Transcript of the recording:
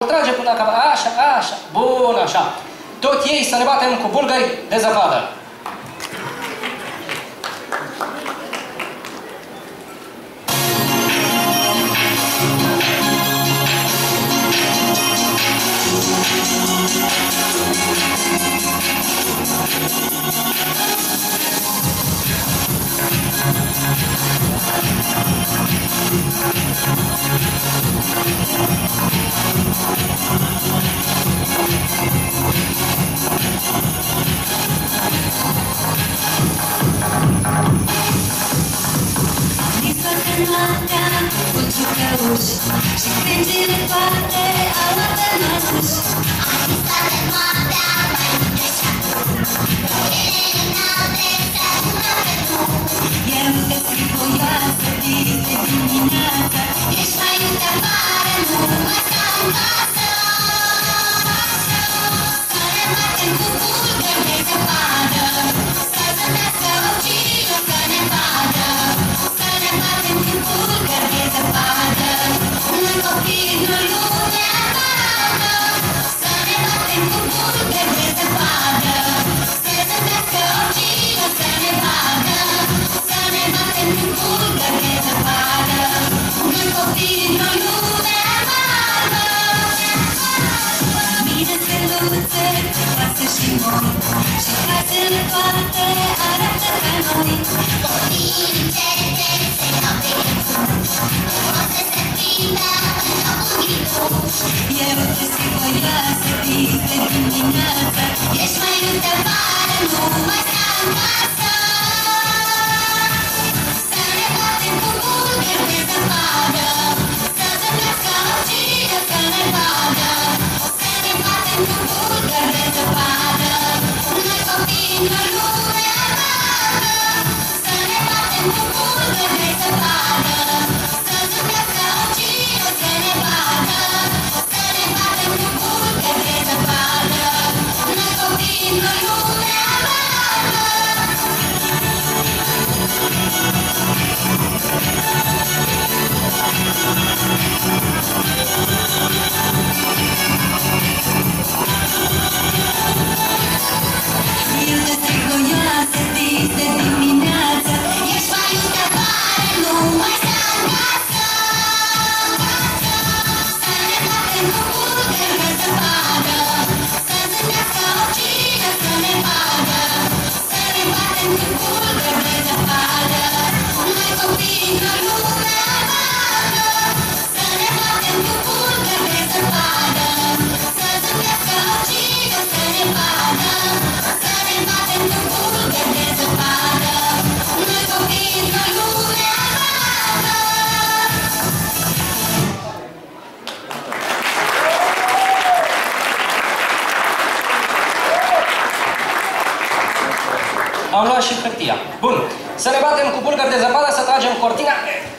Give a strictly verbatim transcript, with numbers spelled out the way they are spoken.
trage până la capăt. Așa, așa. Bun, așa. Tot ei să ne batem cu bulgări de zăpadă. Și când zile toate au luat în măsuș. Am visat de noaptea mai multe și acum. Ele înalte se-adună pe drum. Eu te scriu voioasă, vis de dimineață. Ești mai iute afară, nu mai stau în casă. Să ne batem cu bulgări de zăpadă. Să zâmbească oricine să ne vadă. Să ne batem cu bulgări de zăpadă. Noi copii, noi lumea arată. Să ne batem cu bulgări de zăpadă. Să zâmbească oricine să ne vadă. Să ne batem cu bulgări de zăpadă. Noi copii, noi lumea arată. Mii de steluțe pe față și noi. Și casele toate arată ca noi. Copiii din cerete se iau pe gânduri. O să se prindă în locul gripul. Eu te scriu voioasă, vis de dimineață. Ești mai iute afară, nu mai sta în casă. Să ne batem cu bulgări de zăpadă. Să zâmbească oricine să ne vadă. Să ne batem cu bulgări de zăpadă. Noi copii, noi lumea arată. Să ne batem cu bulgări de zăpadă. Să zâmbească oricine să ne vadă. Să ne batem cu bulgări de zăpadă. Noi copii, noi lumea arată. Eu te scriu voioasă, vis de dimineață. Ești mai iute afară, nu mai sta în casă. Să ne batem cu bulgări de zăpadă. Să zâmbească oricine să ne vadă. Să ne batem cu bulgări de zăpadă. Noi copii, noi lumea arată. Să ne batem cu bulgări de zăpadă. Să zâmbească oricine să ne vadă. Să ne batem cu bulgări de zăpadă. Noi copii, noi lumea arată. Am luat și hârtia. Bun. Să ne batem cu bulgări de zăpadă, să tragem cortina.